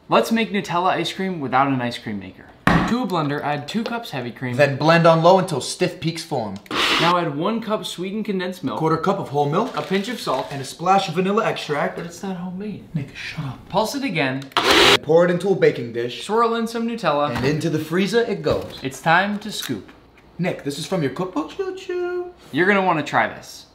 Let's make Nutella ice cream without an ice cream maker. To a blender, add 2 cups heavy cream. Then blend on low until stiff peaks form. Now add 1 cup sweetened condensed milk. 1/4 cup of whole milk. A pinch of salt. And a splash of vanilla extract. But it's not homemade. Nick, shut up. Pulse it again. Then pour it into a baking dish. Swirl in some Nutella. And into the freezer it goes. It's time to scoop. Nick, this is from your cookbook? Choo choo. You're gonna wanna try this.